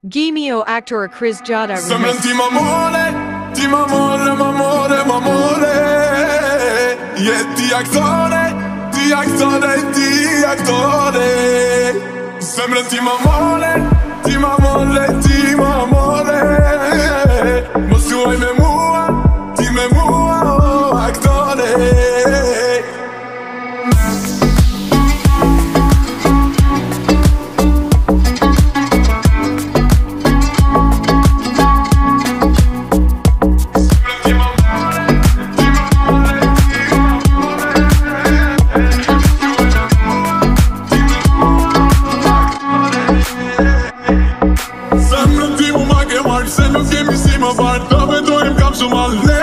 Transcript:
Gimio actor Chris Jada Sembra ti m'amore, ti m'amore, m'amore, m'amore. Yeah, ti actore, ti actore, ti actore. Sembra ti m'amore, ti m'amore, ti m'amore. Mos tu ai me mua, ti me mua, actore. Se nuk kemi si më farë, të vedojmë kam shumë alë.